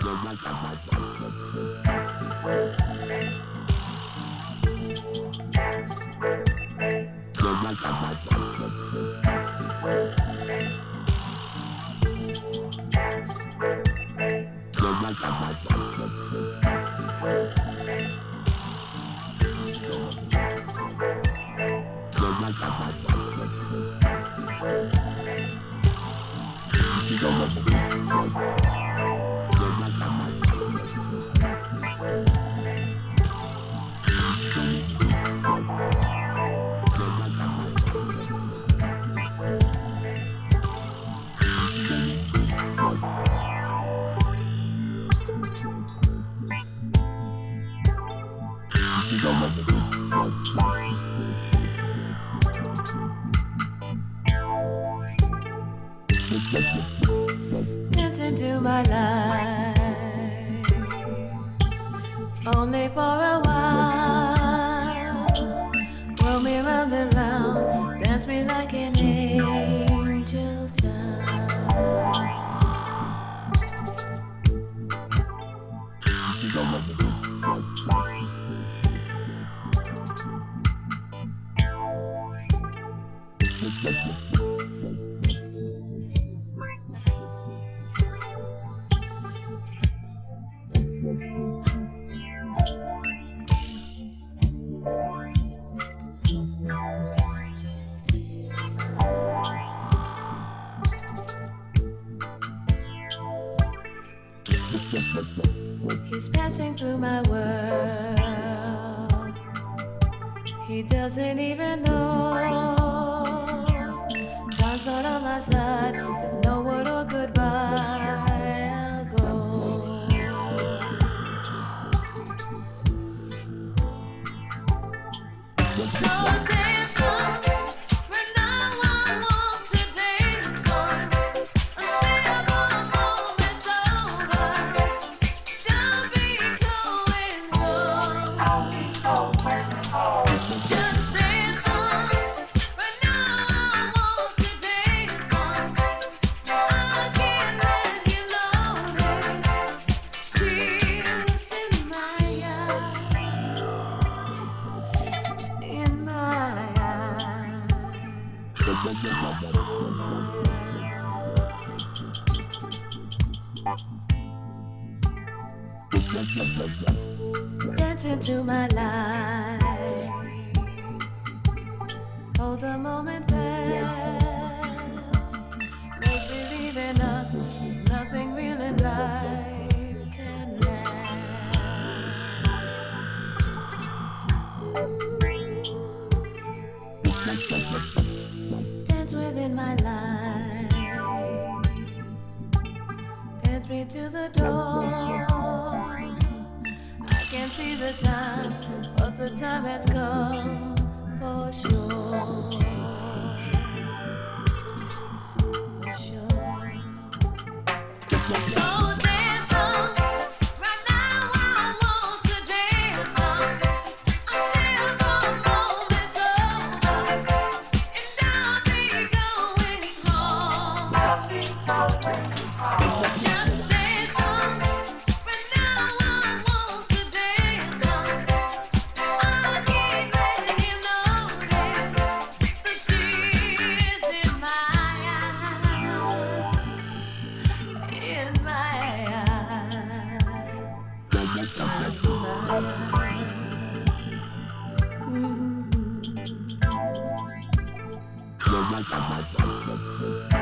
Dance into my life, only for a while. Roll me round and round, dance me like an angel child. He's passing through my world. He doesn't even know. Time's not on my side. With no word or goodbye, I'll go. So dance on. Right now I want to dance on. Until the moment's over. Don't be going home. Just dance on. Right now I want to dance on. I can't let you know it. Tears in my eyes. In my eyes. Dance into my life. Hold the moment fast. Make believe in us. Nothing real in life can last. Dance within my life. Dance me to the door. I can't see the time, but the time has come for sure. For sure. So dance on. Right now I want to dance on. Until the moment's over. And I'll be going home. Just dance on. Right now I want to dance on. I can't let you notice the tears in my eyes. In my eyes.